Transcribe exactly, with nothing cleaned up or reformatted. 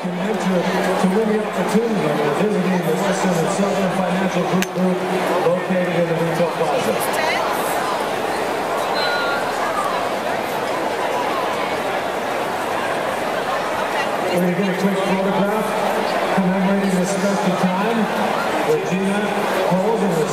can enter to win the opportunity of visiting the Western and Southern Financial Group Group located in the Retail Plaza. We're going to get a quick photograph commemorating this special time. Regina Kohls and